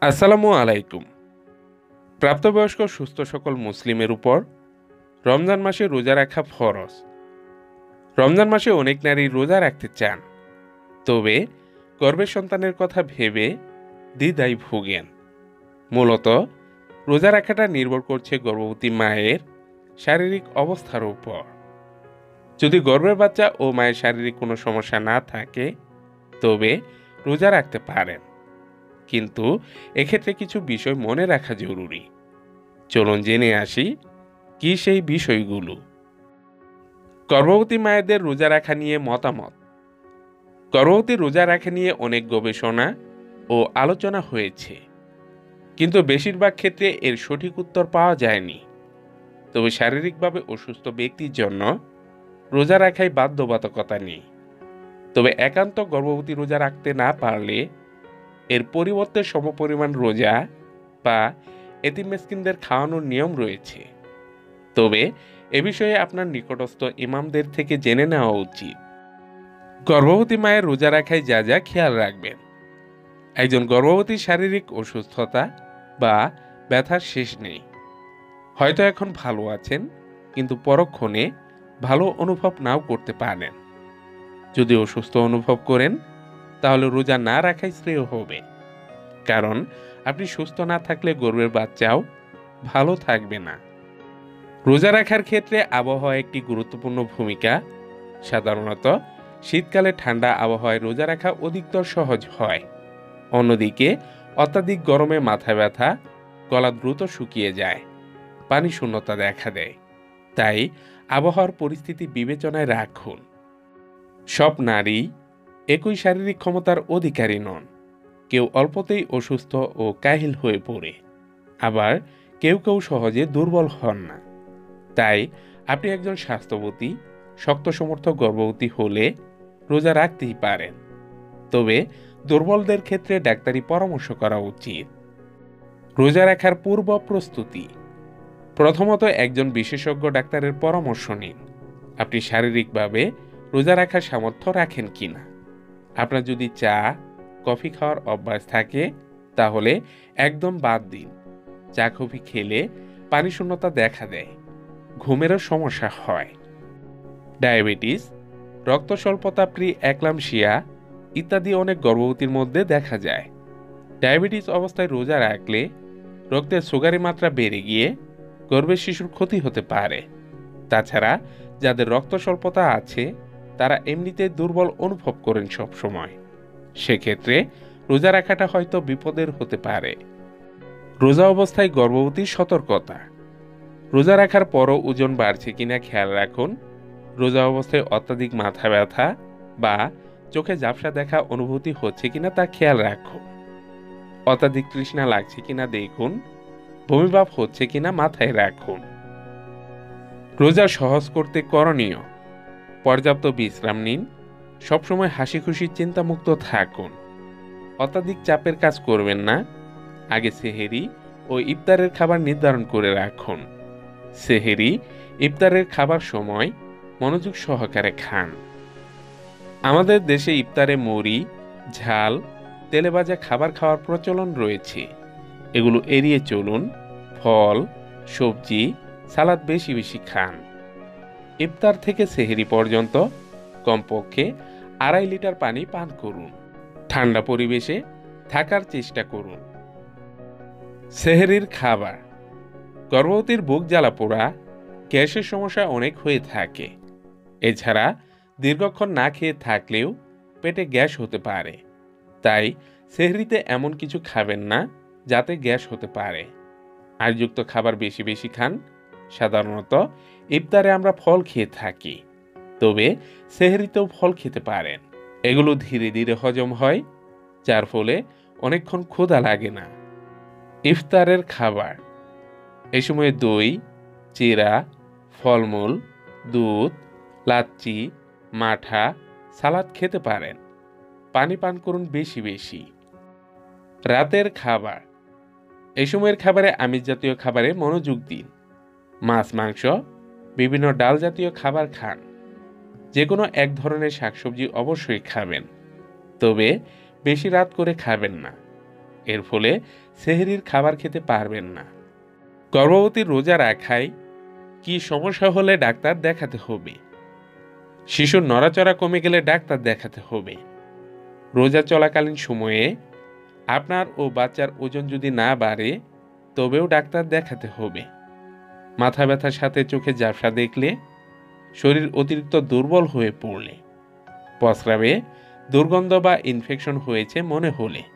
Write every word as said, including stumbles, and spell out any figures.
আসসালামু আলাইকুম। প্রাপ্তবয়স্ক সুস্থ সকল মুসলিমের উপর রমজান মাসে রোজা রাখা ফরজ। রমজান মাসে অনেক নারী রোজা রাখতে চান, তবে গর্ভের সন্তানের কথা ভেবে দ্বিধায় ভোগেন। মূলত রোজা রাখাটা নির্ভর করছে গর্ভবতী মায়ের শারীরিক অবস্থার উপর। যদি গর্ভের বাচ্চা ও মায়ের শারীরিক কোনো সমস্যা না থাকে তবে রোজা রাখতে পারেন, কিন্তু এক্ষেত্রে কিছু বিষয় মনে রাখা জরুরি। চলুন জেনে আসি কি সেই বিষয়গুলো। গর্ভবতী মায়েদের রোজা রাখা নিয়ে মতামত। গর্ভবতী রোজা রাখা নিয়ে অনেক গবেষণা ও আলোচনা হয়েছে, কিন্তু বেশিরভাগ ক্ষেত্রে এর সঠিক উত্তর পাওয়া যায়নি। তবে শারীরিকভাবে অসুস্থ ব্যক্তির জন্য রোজা রাখায় বাধ্যবাধকতা নেই। তবে একান্ত গর্ভবতী রোজা রাখতে না পারলে এর পরিবর্তে সমপরিমাণ রোজা বা এতিম মিসকিনদের খাওয়ানোর নিয়ম রয়েছে। তবে এ বিষয়ে আপনার নিকটস্থ ইমামদের থেকে জেনে নেওয়া উচিত। গর্ভবতী মায়ের রোজা রাখায় যা যা খেয়াল রাখবেন। একজন গর্ভবতীর শারীরিক অসুস্থতা বা ব্যথার শেষ নেই। হয়তো এখন ভালো আছেন, কিন্তু পরক্ষণে ভালো অনুভব নাও করতে পারেন। যদি অসুস্থ অনুভব করেন তাহলে রোজা না রাখাই শ্রেয় হবে, কারণ আপনি সুস্থ না থাকলে গর্ভের বাচ্চাও ভালো থাকবে না। রোজা রাখার ক্ষেত্রে আবহাওয়া একটি গুরুত্বপূর্ণ ভূমিকা। সাধারণত শীতকালে ঠান্ডা আবহাওয়ায় রোজা রাখা অধিকতর সহজ হয়। অন্যদিকে অত্যাধিক গরমে মাথা ব্যথা, গলা দ্রুত শুকিয়ে যায়, পানি শূন্যতা দেখা দেয়। তাই আবহাওয়ার পরিস্থিতি বিবেচনায় রাখুন। সব নারী একই শারীরিক ক্ষমতার অধিকারী নন। কেউ অল্পতেই অসুস্থ ও কাহিল হয়ে পড়ে, আবার কেউ কেউ সহজে দুর্বল হন না। তাই আপনি একজন স্বাস্থ্যবতী শক্ত সমর্থক গর্ভবতী হলে রোজা রাখতেই পারেন, তবে দুর্বলদের ক্ষেত্রে ডাক্তারি পরামর্শ করা উচিত। রোজা রাখার পূর্ব প্রস্তুতি। প্রথমত একজন বিশেষজ্ঞ ডাক্তারের পরামর্শ নিন। আপনি শারীরিকভাবে রোজা রাখার সামর্থ্য রাখেন কিনা। আপনার যদি চা কফি খাওয়ার অভ্যাস থাকে তাহলে একদম বাদ দিন। চা কফি খেলে পানি শূন্যতা দেখা দেয়, ঘুমেরও সমস্যা হয়। ডায়াবেটিস, রক্ত স্বল্পতা, প্রি অ্যাক্লামশিয়া ইত্যাদি অনেক গর্ভবতীর মধ্যে দেখা যায়। ডায়াবেটিস অবস্থায় রোজা রাখলে রক্তের সুগারের মাত্রা বেড়ে গিয়ে গর্ভের শিশুর ক্ষতি হতে পারে। তাছাড়া যাদের রক্ত স্বল্পতা আছে তারা এমনিতে দুর্বল অনুভব করেন সব সময়। সেক্ষেত্রে রোজা রাখাটা হয়তো বিপদের হতে পারে। রোজা অবস্থায় গর্ভবতীর সতর্কতা। রোজা রাখার পরও ওজন বাড়ছে কিনা খেয়াল রাখুন। রোজা অবস্থায় অত্যাধিক মাথা ব্যথা বা চোখে ঝাপসা দেখা অনুভূতি হচ্ছে কিনা তা খেয়াল রাখুন। অত্যাধিক তৃষ্ণা লাগছে কিনা দেখুন। বমিভাব হচ্ছে কিনা মাথায় রাখুন। রোজা সহজ করতে করণীয়। পর্যাপ্ত বিশ্রাম নিন। সবসময় হাসি খুশি চিন্তামুক্ত থাকুন। অত্যাধিক চাপের কাজ করবেন না। আগে সেহেরি ও ইফতারের খাবার নির্ধারণ করে রাখুন। সেহেরি ইফতারের খাবার সময় মনোযোগ সহকারে খান। আমাদের দেশে ইফতারে মুড়ি, ঝাল, তেলে ভাজা খাবার খাওয়ার প্রচলন রয়েছে। এগুলো এড়িয়ে চলুন। ফল, সবজি, সালাদ বেশি বেশি খান। ইফতার থেকে সেহেরি পর্যন্ত কমপক্ষে আড়াই লিটার পানি পান করুন। ঠান্ডা পরিবেশে থাকার চেষ্টা করুন। সেহেরির খাবার। গর্ভবতীর বুক জ্বালা পোড়া, গ্যাসের সমস্যা অনেক হয়ে থাকে। এছাড়া দীর্ঘক্ষণ না খেয়ে থাকলেও পেটে গ্যাস হতে পারে। তাই সেহরিতে এমন কিছু খাবেন না যাতে গ্যাস হতে পারে। আয়যুক্ত খাবার বেশি বেশি খান। সাধারণত ইফতারে আমরা ফল খেয়ে থাকি, তবে সেহরিতেও ফল খেতে পারেন। এগুলো ধীরে ধীরে হজম হয়, যার ফলে অনেকক্ষণ ক্ষুধা লাগে না। ইফতারের খাবার। এই সময়ে দই, চিরা, ফলমূল, দুধ, লাচ্ছি, মাঠা, সালাদ খেতে পারেন। পানি পান করুন বেশি বেশি। রাতের খাবার। এই সময়ের খাবারে আমিষ জাতীয় খাবারে মনোযোগ দিন। মাছ, মাংস, বিভিন্ন ডাল জাতীয় খাবার খান। যে কোনো এক ধরনের শাকসবজি অবশ্যই খাবেন, তবে বেশি রাত করে খাবেন না। এর ফলে সেহরির খাবার খেতে পারবেন না। গর্ভবতীর রোজা রাখায় কি সমস্যা হলে ডাক্তার দেখাতে হবে। শিশুর নড়াচড়া কমে গেলে ডাক্তার দেখাতে হবে। রোজা চলাকালীন সময়ে আপনার ও বাচ্চার ওজন যদি না বাড়ে তবেও ডাক্তার দেখাতে হবে। মাথা ব্যথার সাথে চোখে ঝাপসা দেখলে, শরীর অতিরিক্ত দুর্বল হয়ে পড়লে, প্রস্রাবে দুর্গন্ধ বা ইনফেকশন হয়েছে মনে হলে,